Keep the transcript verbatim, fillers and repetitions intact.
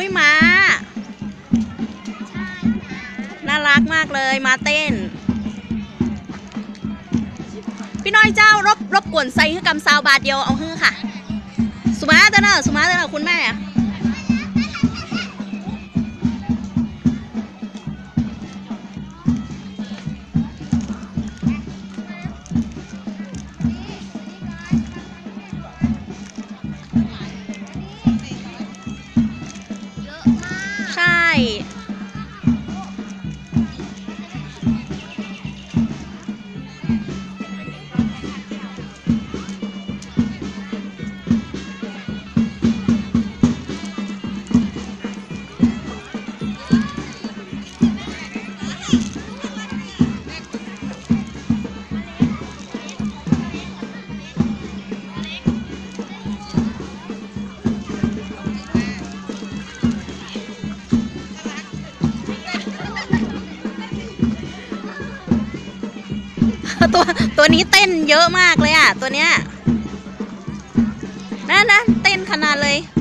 อุ้ยม้าน่ารักมากเลยมาเต้นพี่น้อยเจ้ารบรบกวนใส่ให้กำซาวบาทเดียวเอาฮื้อค่ะสุมาเตอร์เนอสุมาเตอร์เนอคุณแม่ใช่ตัวตัวนี้เต้นเยอะมากเลยอ่ะตัวเนี้ยนั่นนะเต้นขนาดเลย